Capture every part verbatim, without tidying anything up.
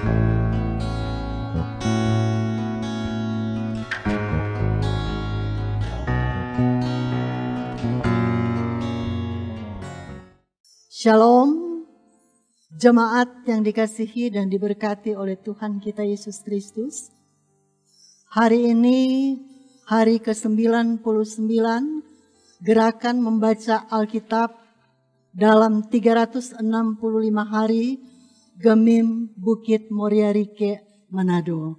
Shalom, jemaat yang dikasihi dan diberkati oleh Tuhan kita Yesus Kristus. Hari ini hari ke sembilan puluh sembilan gerakan membaca Alkitab dalam tiga ratus enam puluh lima hari Gemim Bukit Moriarike Manado.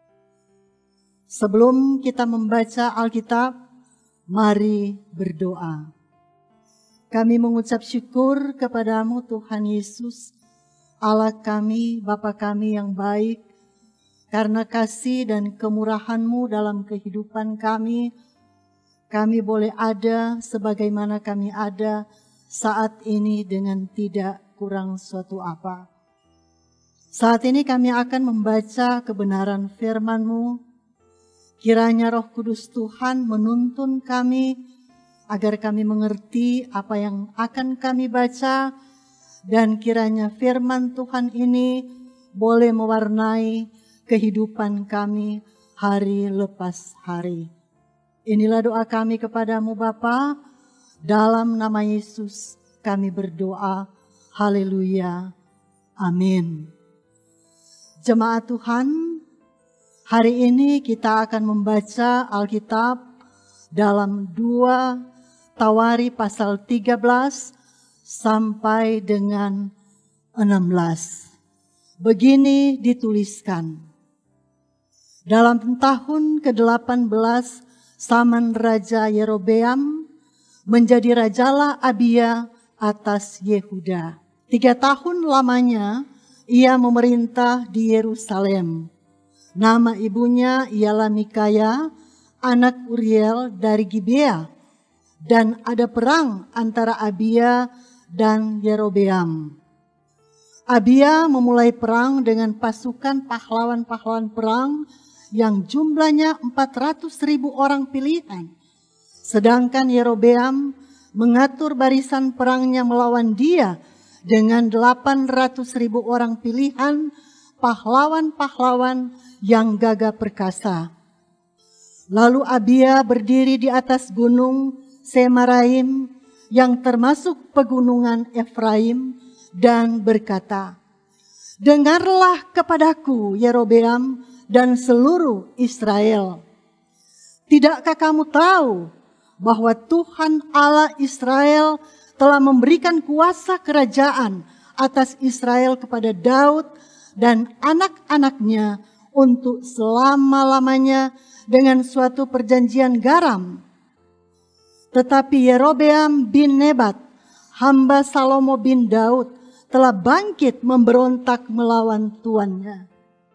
Sebelum kita membaca Alkitab, mari berdoa. Kami mengucap syukur kepadamu Tuhan Yesus, Allah kami, Bapa kami yang baik, karena kasih dan kemurahan-Mu dalam kehidupan kami, kami boleh ada sebagaimana kami ada saat ini dengan tidak kurang suatu apa. Saat ini kami akan membaca kebenaran firman-Mu, kiranya Roh Kudus Tuhan menuntun kami, agar kami mengerti apa yang akan kami baca, dan kiranya firman Tuhan ini boleh mewarnai kehidupan kami hari lepas hari. Inilah doa kami kepadamu Bapa, dalam nama Yesus kami berdoa. Haleluya. Amin. Jemaat Tuhan, hari ini kita akan membaca Alkitab dalam dua Tawari pasal tiga belas sampai dengan enam belas. Begini dituliskan. Dalam tahun ke delapan belas zaman Raja Yerobeam, menjadi rajalah Abia atas Yehuda. Tiga tahun lamanya ia memerintah di Yerusalem. Nama ibunya ialah Mikaya, anak Uriel dari Gibea. Dan ada perang antara Abia dan Yerobeam. Abia memulai perang dengan pasukan pahlawan-pahlawan perang yang jumlahnya empat ratus ribu orang pilihan. Sedangkan Yerobeam mengatur barisan perangnya melawan dia dengan delapan ratus ribu orang pilihan pahlawan-pahlawan yang gagah perkasa. Lalu Abia berdiri di atas gunung Semaraim yang termasuk pegunungan Efraim dan berkata, "Dengarlah kepadaku Yerobeam dan seluruh Israel. Tidakkah kamu tahu bahwa Tuhan Allah Israel telah memberikan kuasa kerajaan atas Israel kepada Daud dan anak-anaknya untuk selama-lamanya dengan suatu perjanjian garam? Tetapi Yerobeam bin Nebat, hamba Salomo bin Daud, telah bangkit memberontak melawan tuannya.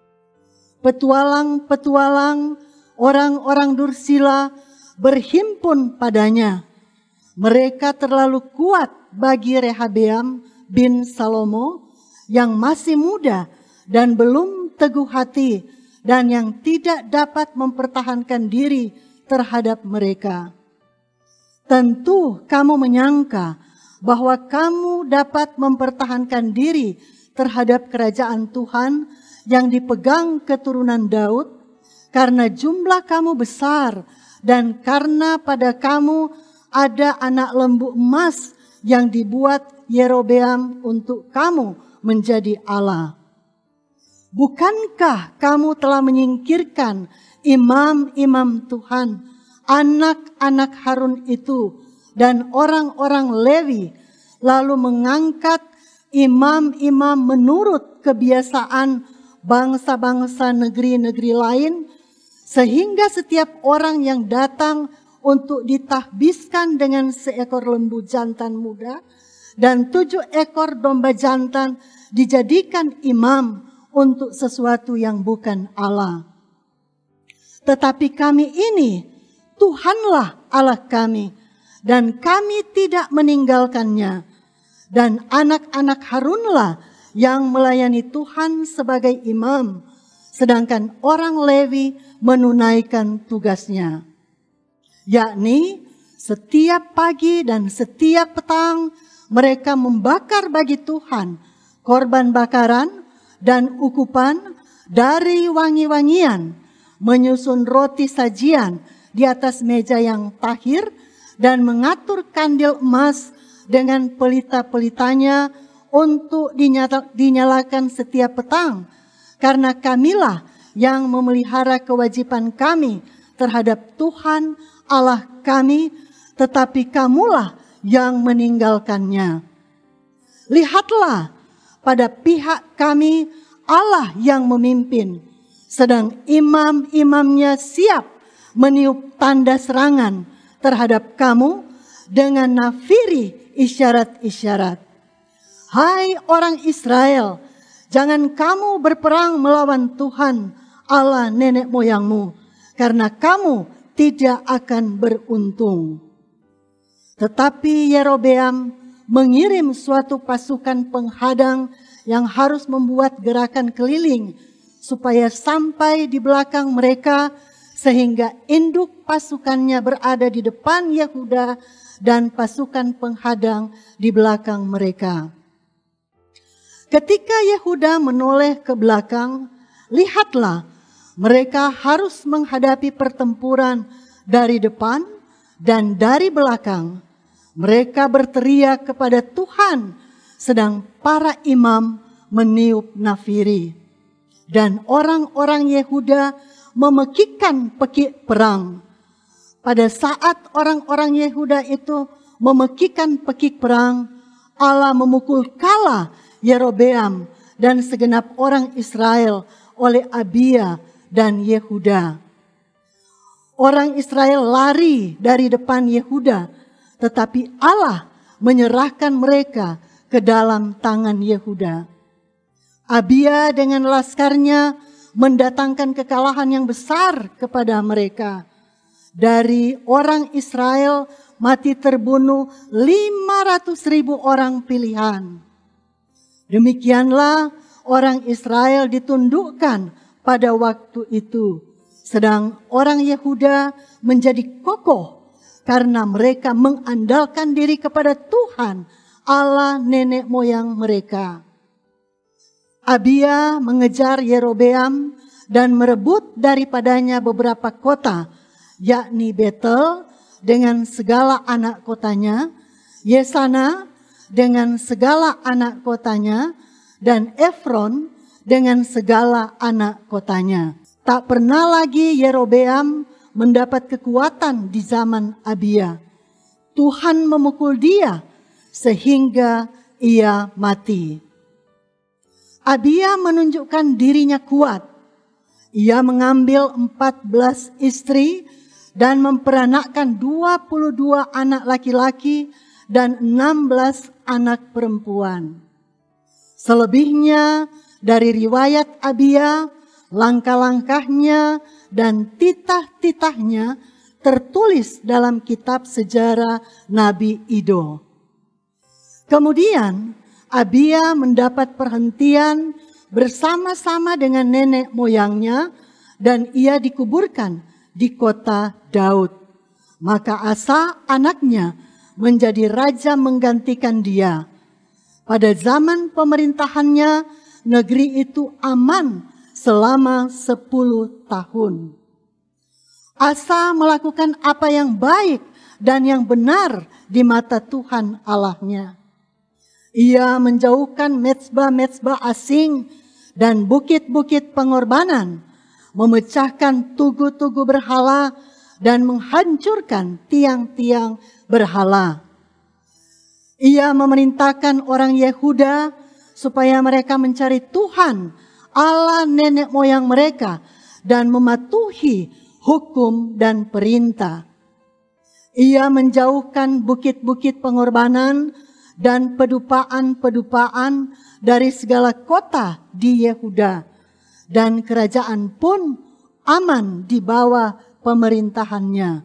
Petualang-petualang, orang-orang Dursila berhimpun padanya. Mereka terlalu kuat bagi Rehabeam bin Salomo yang masih muda dan belum teguh hati dan yang tidak dapat mempertahankan diri terhadap mereka. Tentu kamu menyangka bahwa kamu dapat mempertahankan diri terhadap kerajaan Tuhan yang dipegang keturunan Daud, karena jumlah kamu besar dan karena pada kamu ada anak lembu emas yang dibuat Yerobeam untuk kamu menjadi Allah. Bukankah kamu telah menyingkirkan imam-imam Tuhan, anak-anak Harun itu, dan orang-orang Lewi, lalu mengangkat imam-imam menurut kebiasaan bangsa-bangsa negeri-negeri lain, sehingga setiap orang yang datang untuk ditahbiskan dengan seekor lembu jantan muda dan tujuh ekor domba jantan dijadikan imam untuk sesuatu yang bukan Allah. Tetapi kami ini Tuhanlah Allah kami, dan kami tidak meninggalkannya. Dan anak-anak Harunlah yang melayani Tuhan sebagai imam, sedangkan orang Lewi menunaikan tugasnya. Yakni setiap pagi dan setiap petang mereka membakar bagi Tuhan korban bakaran dan ukupan dari wangi-wangian, menyusun roti sajian di atas meja yang tahir, dan mengatur kandil emas dengan pelita-pelitanya untuk dinyala, dinyalakan setiap petang. Karena kamilah yang memelihara kewajiban kami terhadap Tuhan Allah kami, tetapi kamulah yang meninggalkannya. Lihatlah, pada pihak kami Allah yang memimpin, sedang imam-imamnya siap meniup tanda serangan terhadap kamu dengan nafiri isyarat-isyarat. Hai orang Israel, jangan kamu berperang melawan Tuhan Allah nenek moyangmu, karena kamu tidak akan beruntung. Tetapi Yerobeam mengirim suatu pasukan penghadang yang harus membuat gerakan keliling supaya sampai di belakang mereka, sehingga induk pasukannya berada di depan Yehuda dan pasukan penghadang di belakang mereka. Ketika Yehuda menoleh ke belakang, lihatlah, mereka harus menghadapi pertempuran dari depan dan dari belakang. Mereka berteriak kepada Tuhan, sedang para imam meniup nafiri. Dan orang-orang Yehuda memekikkan pekik perang. Pada saat orang-orang Yehuda itu memekikkan pekik perang, Allah memukul kalah Yerobeam dan segenap orang Israel oleh Abia dan Yehuda. Orang Israel lari dari depan Yehuda, tetapi Allah menyerahkan mereka ke dalam tangan Yehuda. Abia dengan laskarnya mendatangkan kekalahan yang besar kepada mereka. Dari orang Israel mati terbunuh lima ratus ribu orang pilihan. Demikianlah orang Israel ditundukkan pada waktu itu, sedang orang Yehuda menjadi kokoh karena mereka mengandalkan diri kepada Tuhan Allah nenek moyang mereka. Abia mengejar Yerobeam dan merebut daripadanya beberapa kota, yakni Betel dengan segala anak kotanya, Yesana dengan segala anak kotanya, dan Efron dengan segala anak kotanya. Tak pernah lagi Yerobeam mendapat kekuatan di zaman Abia. Tuhan memukul dia sehingga ia mati. Abia menunjukkan dirinya kuat. Ia mengambil empat belas istri dan memperanakkan dua puluh dua anak laki-laki dan enam belas anak perempuan. Selebihnya dari riwayat Abia, langkah-langkahnya dan titah-titahnya tertulis dalam kitab sejarah Nabi Ido. Kemudian Abia mendapat perhentian bersama-sama dengan nenek moyangnya dan ia dikuburkan di kota Daud. Maka Asa anaknya menjadi raja menggantikan dia. Pada zaman pemerintahannya, negeri itu aman selama sepuluh tahun. Asa melakukan apa yang baik dan yang benar di mata Tuhan Allahnya. Ia menjauhkan mezbah-mezbah asing dan bukit-bukit pengorbanan, memecahkan tugu-tugu berhala dan menghancurkan tiang-tiang berhala. Ia memerintahkan orang Yehuda supaya mereka mencari Tuhan Allah nenek moyang mereka dan mematuhi hukum dan perintah. Ia menjauhkan bukit-bukit pengorbanan dan pedupaan-pedupaan dari segala kota di Yehuda, dan kerajaan pun aman di bawah pemerintahannya.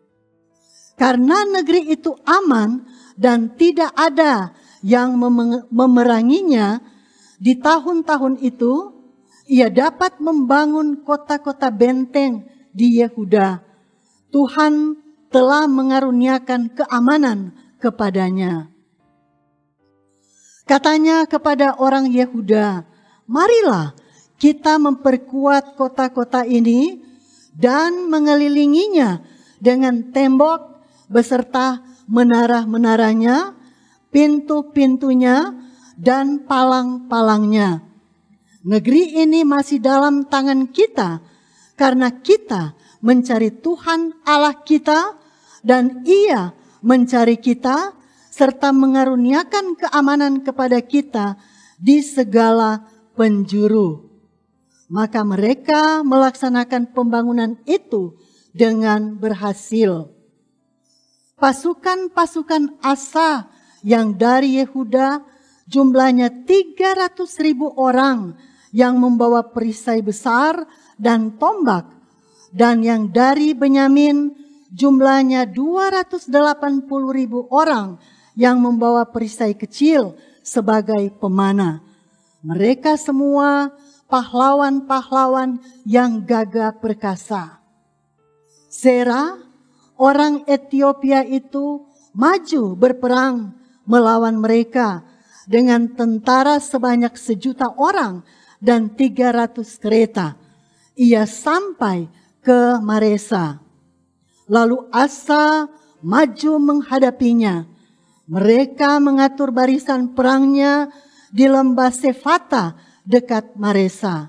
Karena negeri itu aman dan tidak ada yang memeranginya, di tahun-tahun itu ia dapat membangun kota-kota benteng di Yehuda. Tuhan telah mengaruniakan keamanan kepadanya. Katanya kepada orang Yehuda, marilah kita memperkuat kota-kota ini dan mengelilinginya dengan tembok beserta menara-menaranya, pintu-pintunya, dan palang-palangnya. Negeri ini masih dalam tangan kita karena kita mencari Tuhan Allah kita dan Ia mencari kita serta mengaruniakan keamanan kepada kita di segala penjuru. Maka mereka melaksanakan pembangunan itu dengan berhasil. Pasukan-pasukan Asa yang dari Yehuda jumlahnya tiga ratus ribu orang yang membawa perisai besar dan tombak, dan yang dari Benyamin jumlahnya dua ratus delapan puluh ribu orang yang membawa perisai kecil sebagai pemanah. Mereka semua pahlawan-pahlawan yang gagah perkasa. Zerah, orang Ethiopia itu maju berperang melawan mereka dengan tentara sebanyak sejuta orang dan tiga ratus kereta. Ia sampai ke Maresa. Lalu Asa maju menghadapinya. Mereka mengatur barisan perangnya di lembah Sefata dekat Maresa.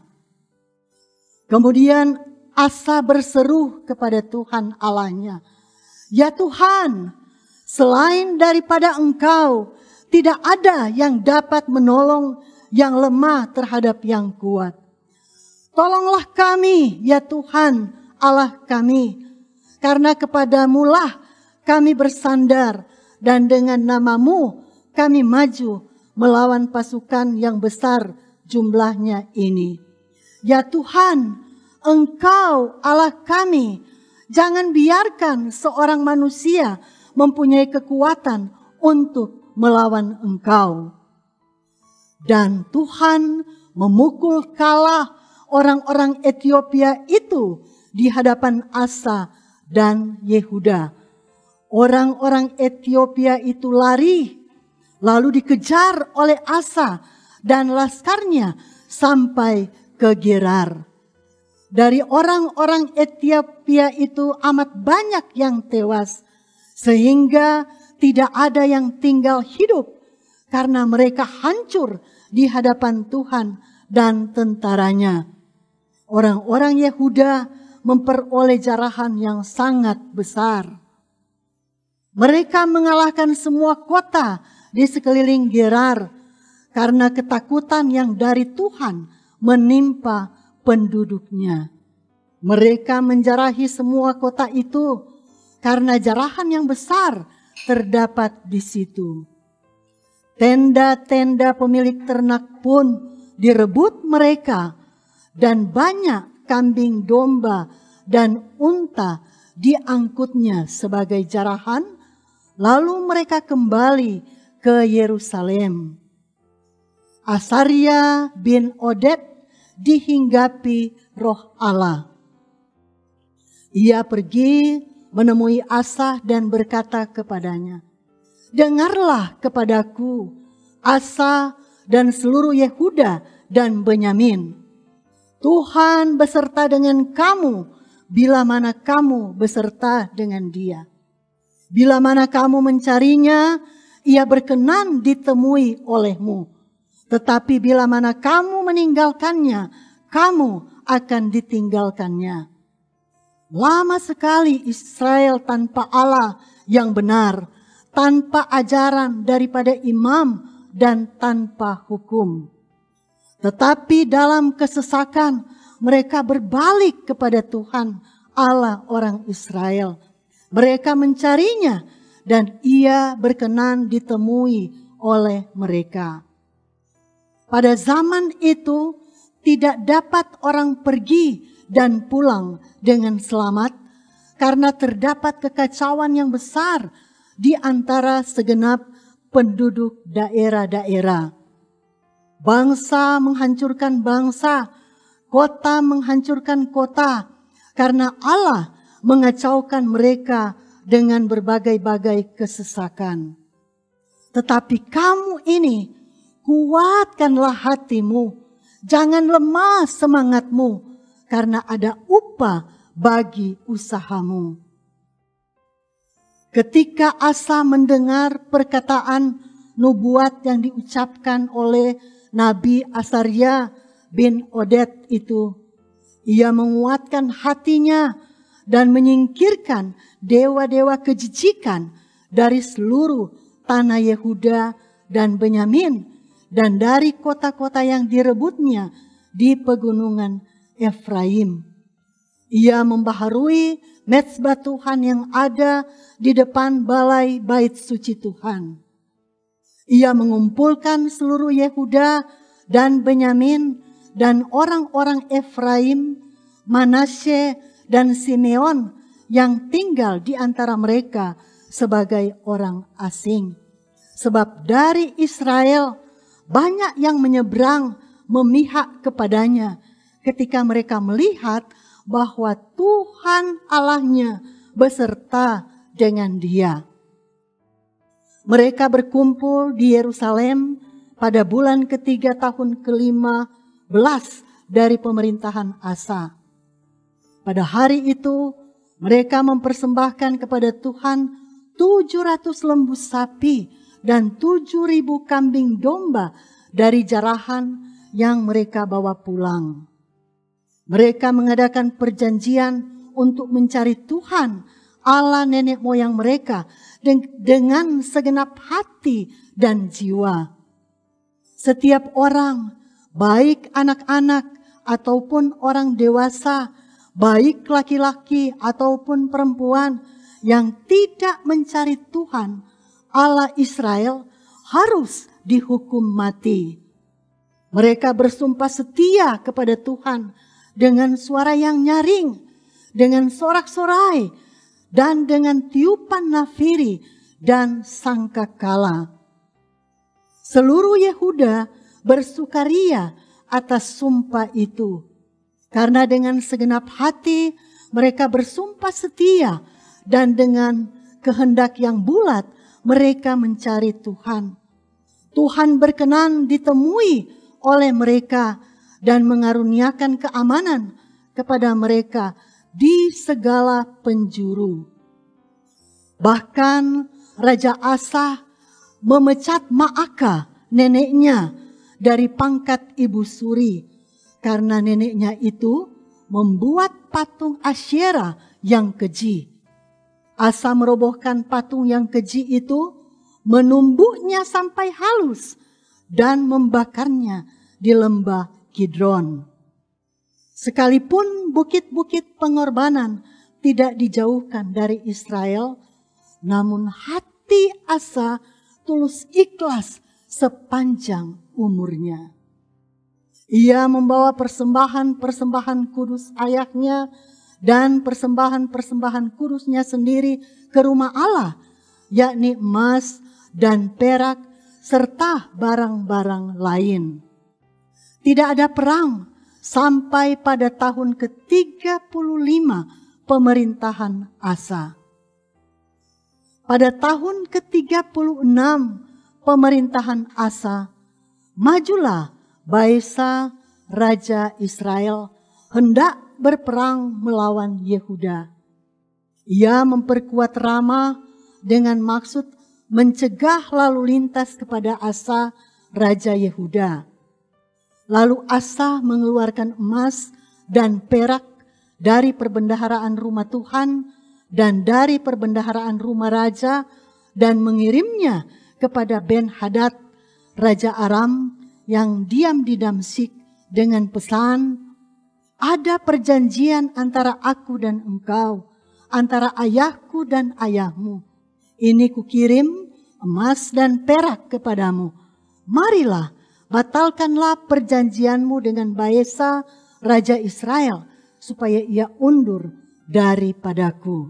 Kemudian Asa berseru kepada Tuhan Allahnya, "Ya Tuhan, selain daripada Engkau, tidak ada yang dapat menolong yang lemah terhadap yang kuat. Tolonglah kami, ya Tuhan Allah kami, karena kepadamulah kami bersandar, dan dengan namamu kami maju melawan pasukan yang besar jumlahnya ini. Ya Tuhan, Engkau Allah kami, jangan biarkan seorang manusia mempunyai kekuatan untuk melawan Engkau." Dan Tuhan memukul kalah orang-orang Ethiopia itu di hadapan Asa dan Yehuda. Orang-orang Ethiopia itu lari, lalu dikejar oleh Asa dan laskarnya sampai ke Gerar. Dari orang-orang Ethiopia itu amat banyak yang tewas, sehingga tidak ada yang tinggal hidup karena mereka hancur di hadapan Tuhan dan tentaranya. Orang-orang Yehuda memperoleh jarahan yang sangat besar. Mereka mengalahkan semua kota di sekeliling Gerar karena ketakutan yang dari Tuhan menimpa penduduknya. Mereka menjarahi semua kota itu karena jarahan yang besar terdapat di situ. Tenda-tenda pemilik ternak pun direbut mereka, dan banyak kambing domba dan unta diangkutnya sebagai jarahan, lalu mereka kembali ke Yerusalem. Asaria bin Oded dihinggapi roh Allah. Ia pergi menemui Asa dan berkata kepadanya, "Dengarlah kepadaku, Asa dan seluruh Yehuda dan Benyamin. Tuhan beserta dengan kamu bila mana kamu beserta dengan dia. Bila mana kamu mencarinya, ia berkenan ditemui olehmu. Tetapi bila mana kamu meninggalkannya, kamu akan ditinggalkannya. Lama sekali Israel tanpa Allah yang benar, tanpa ajaran daripada imam dan tanpa hukum. Tetapi dalam kesesakan mereka berbalik kepada Tuhan Allah orang Israel. Mereka mencarinya dan ia berkenan ditemui oleh mereka. Pada zaman itu tidak dapat orang pergi dan pulang dengan selamat karena terdapat kekacauan yang besar di antara segenap penduduk daerah-daerah. Bangsa menghancurkan bangsa, kota menghancurkan kota, karena Allah mengacaukan mereka dengan berbagai-bagai kesesakan. Tetapi kamu ini, kuatkanlah hatimu, Jangan lemah semangatmu, karena ada upah bagi usahamu. Ketika Asa mendengar perkataan nubuat yang diucapkan oleh Nabi Asaria bin Oded itu, ia menguatkan hatinya dan menyingkirkan dewa-dewa kejijikan dari seluruh tanah Yehuda dan Benyamin, dan dari kota-kota yang direbutnya di pegunungan Efraim. Ia membaharui mezbah Tuhan yang ada di depan balai bait suci Tuhan. Ia mengumpulkan seluruh Yehuda dan Benyamin dan orang-orang Efraim, Manasye dan Simeon yang tinggal di antara mereka sebagai orang asing. Sebab dari Israel banyak yang menyeberang memihak kepadanya ketika mereka melihat bahwa Tuhan Allahnya beserta dengan dia. Mereka berkumpul di Yerusalem pada bulan ketiga tahun kelima belas dari pemerintahan Asa. Pada hari itu mereka mempersembahkan kepada Tuhan tujuh ratus lembu sapi dan tujuh ribu kambing domba dari jarahan yang mereka bawa pulang. Mereka mengadakan perjanjian untuk mencari Tuhan Allah nenek moyang mereka dengan segenap hati dan jiwa. Setiap orang, baik anak-anak ataupun orang dewasa, baik laki-laki ataupun perempuan yang tidak mencari Tuhan Allah Israel harus dihukum mati. Mereka bersumpah setia kepada Tuhan dengan suara yang nyaring, dengan sorak-sorai, dan dengan tiupan nafiri dan sangkakala. Seluruh Yehuda bersukaria atas sumpah itu, karena dengan segenap hati mereka bersumpah setia dan dengan kehendak yang bulat mereka mencari Tuhan. Tuhan berkenan ditemui oleh mereka dan mengaruniakan keamanan kepada mereka di segala penjuru. Bahkan Raja Asa memecat Maaka, neneknya, dari pangkat ibu suri, karena neneknya itu membuat patung Asyera yang keji. Asa merobohkan patung yang keji itu, menumbuknya sampai halus, dan membakarnya di lembah Kidron. Sekalipun bukit-bukit pengorbanan tidak dijauhkan dari Israel, namun hati Asa tulus ikhlas sepanjang umurnya. Ia membawa persembahan-persembahan kudus ayahnya dan persembahan-persembahan kudusnya sendiri ke rumah Allah, yakni emas dan perak serta barang-barang lain. Tidak ada perang sampai pada tahun ke tiga puluh lima pemerintahan Asa. Pada tahun ke tiga puluh enam pemerintahan Asa, majulah Baesa, Raja Israel, hendak berperang melawan Yehuda. Ia memperkuat Rama dengan maksud mencegah lalu lintas kepada Asa, Raja Yehuda. Lalu Asa mengeluarkan emas dan perak dari perbendaharaan rumah Tuhan dan dari perbendaharaan rumah raja dan mengirimnya kepada Ben-Hadad, Raja Aram yang diam di Damsyik dengan pesan, ada perjanjian antara aku dan engkau, antara ayahku dan ayahmu. Ini kukirim emas dan perak kepadamu. Marilah, batalkanlah perjanjianmu dengan Baesa, Raja Israel, supaya ia undur daripadaku.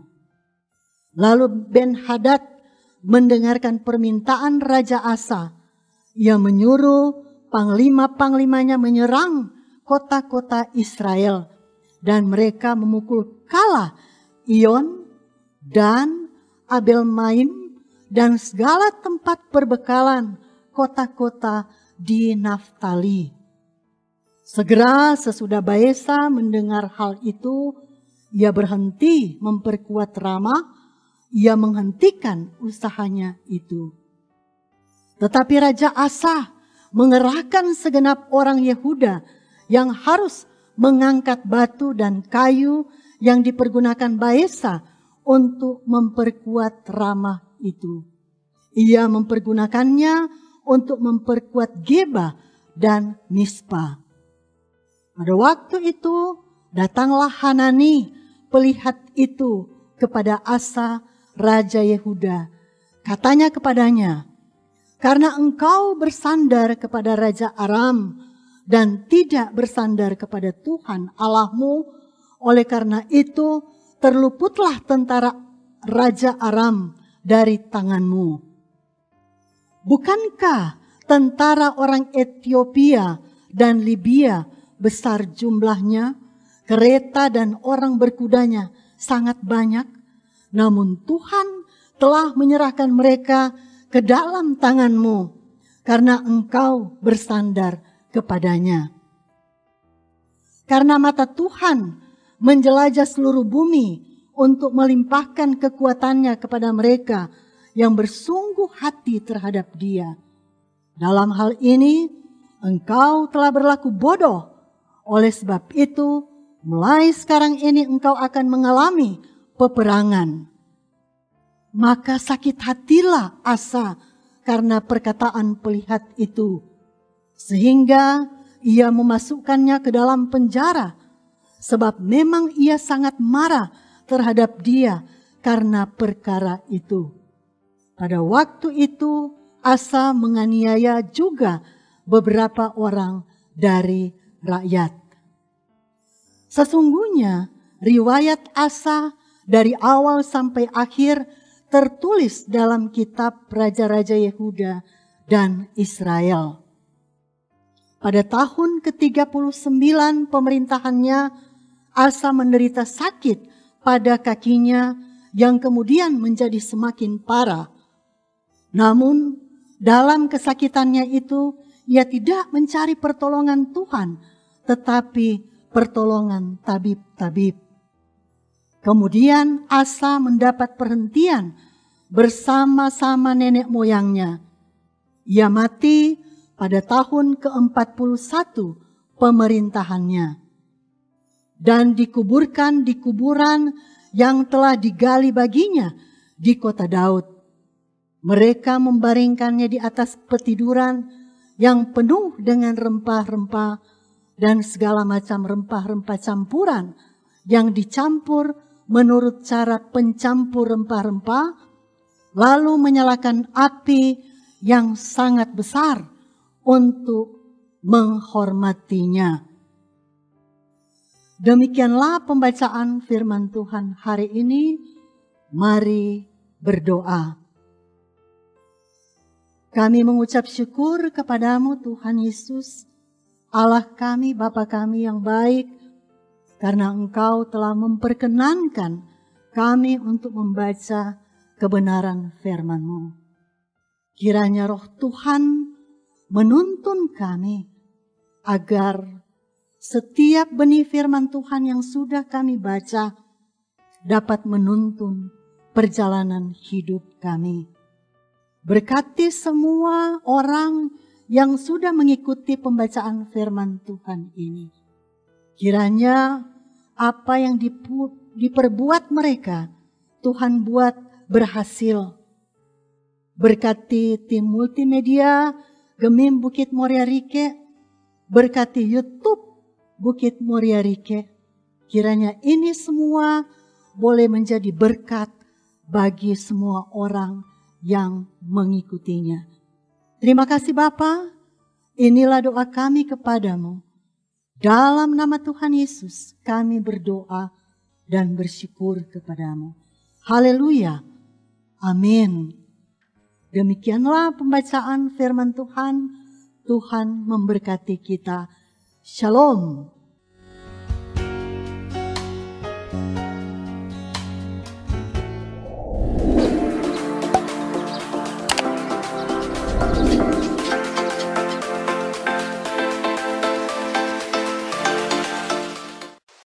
Lalu Ben-Hadad mendengarkan permintaan Raja Asa. Ia menyuruh panglima-panglimanya menyerang kota-kota Israel, dan mereka memukul kalah Iyon dan Abel-Maim dan segala tempat perbekalan kota-kota di Naftali. Segera sesudah Baesa mendengar hal itu, ia berhenti memperkuat Rama, ia menghentikan usahanya itu. Tetapi Raja Asa mengerahkan segenap orang Yehuda yang harus mengangkat batu dan kayu yang dipergunakan Baesa untuk memperkuat Rama itu. Ia mempergunakannya untuk memperkuat Geba dan Mispa. Pada waktu itu datanglah Hanani pelihat itu kepada Asa Raja Yehuda. Katanya kepadanya, karena engkau bersandar kepada Raja Aram dan tidak bersandar kepada Tuhan Allahmu, oleh karena itu terluputlah tentara Raja Aram dari tanganmu. Bukankah tentara orang Ethiopia dan Libya besar jumlahnya, kereta dan orang berkudanya sangat banyak, namun Tuhan telah menyerahkan mereka ke dalam tanganmu karena engkau bersandar kepadanya. Karena mata Tuhan menjelajah seluruh bumi untuk melimpahkan kekuatannya kepada mereka yang bersungguh hati terhadap Dia. Dalam hal ini engkau telah berlaku bodoh. Oleh sebab itu, mulai sekarang ini engkau akan mengalami peperangan. Maka sakit hatilah Asa karena perkataan pelihat itu, sehingga ia memasukkannya ke dalam penjara, sebab memang ia sangat marah terhadap dia karena perkara itu. Pada waktu itu Asa menganiaya juga beberapa orang dari rakyat. Sesungguhnya riwayat Asa dari awal sampai akhir tertulis dalam kitab Raja-Raja Yehuda dan Israel. Pada tahun ke tiga puluh sembilan pemerintahannya, Asa menderita sakit pada kakinya yang kemudian menjadi semakin parah. Namun dalam kesakitannya itu ia tidak mencari pertolongan Tuhan, tetapi pertolongan tabib-tabib. Kemudian Asa mendapat perhentian bersama-sama nenek moyangnya. Ia mati pada tahun ke empat puluh satu pemerintahannya dan dikuburkan di kuburan yang telah digali baginya di kota Daud. Mereka membaringkannya di atas petiduran yang penuh dengan rempah-rempah dan segala macam rempah-rempah campuran yang dicampur menurut cara pencampur rempah-rempah, lalu menyalakan api yang sangat besar untuk menghormatinya. Demikianlah pembacaan firman Tuhan hari ini. Mari berdoa. Kami mengucap syukur kepadamu Tuhan Yesus, Allah kami, Bapa kami yang baik, karena Engkau telah memperkenankan kami untuk membaca kebenaran firman-Mu. Kiranya Roh Tuhan menuntun kami agar setiap benih firman Tuhan yang sudah kami baca dapat menuntun perjalanan hidup kami. Berkati semua orang yang sudah mengikuti pembacaan firman Tuhan ini. Kiranya apa yang diperbuat mereka, Tuhan buat berhasil. Berkati tim multimedia Gemim Bukit Moria Rike, berkati YouTube Bukit Moria Rike. Kiranya ini semua boleh menjadi berkat bagi semua orang yang mengikutinya. Terima kasih Bapa, inilah doa kami kepadamu. Dalam nama Tuhan Yesus kami berdoa dan bersyukur kepadamu. Haleluya. Amin. Demikianlah pembacaan firman Tuhan. Tuhan memberkati kita. Shalom.